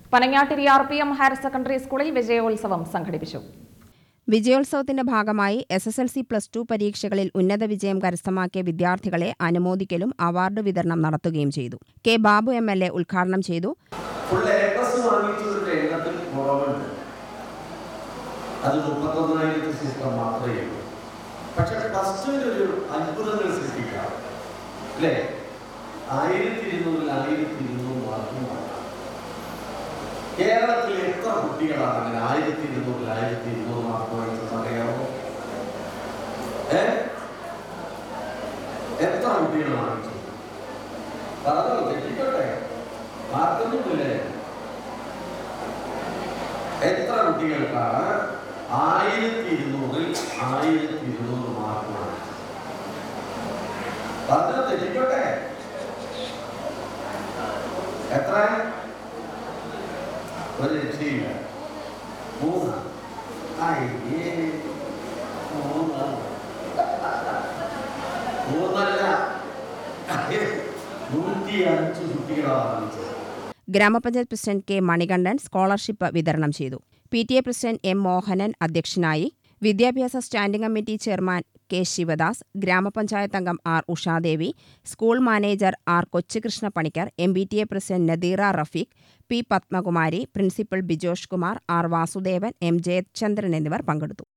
Panangattiri RPM higher secondary സ്കൂളിൽ വിജയോത്സവം സംഘടിപ്പിച്ചു. വിജയോത്സവത്തിന്റെ ഭാഗമായി SSLC+2 പരീക്ഷകളിൽ ഉന്നത വിജയം കരസ്ഥമാക്കിയ വിദ്യാർത്ഥികളെ അനുമോദിക്കലും അവാർഡ് വിതരണം നടത്തുകയും ചെയ്തു. കെ ബാബു MLA ഉദ്ഘാടനം ചെയ്തു. അത് 31,000 സിസ്റ്റം മാത്രമേ ഉള്ളൂ. പക്ഷെ ഫസ്റ്റിൻ്റെ ഒരു അത്ഭുതങ്ങൾ സൃഷ്ടിക്കാം അല്ലേ? 1200 മാർക്കും കേരളത്തിൽ എത്ര കുട്ടികളാണ് അങ്ങനെ 1200 മാർക്ക് വാങ്ങിച്ചത് അറിയാമോ? എത്ര കുട്ടികൾ വാങ്ങിച്ചു? പറഞ്ഞോ, തെറ്റിക്കോട്ടെ, മാർക്കൊന്നുമില്ലേ? എത്ര കുട്ടികൾക്കാണ് 1200-ൽ 1200 മാർക്ക് വാങ്ങിച്ചത്? പറഞ്ഞോ, തെറ്റിക്കോട്ടെ, എത്ര? ഒരു രക്ഷയില്ല. 3. 105 കുട്ടികളാണ്. ഗ്രാമപഞ്ചായത്ത് പ്രസിഡന്റ് കെ മണികണ്ഠൻ സ്കോളർഷിപ്പ് വിതരണം ചെയ്തു. PTA പ്രസിഡന്റ് M മോഹനൻ അധ്യക്ഷനായി. വിദ്യാഭ്യാസ standing committee chairman K Sivadas, ഗ്രാമപഞ്ചായത്ത് അംഗം R Ushadevi, school manager R Kochukrishna Panicker, MBTA president Nadeera Rafeeq, P Padmakumari, principal Bijosh Kumar, R Vasudevan, M Jayachandran എന്നിവർ പങ്കെടുത്തു.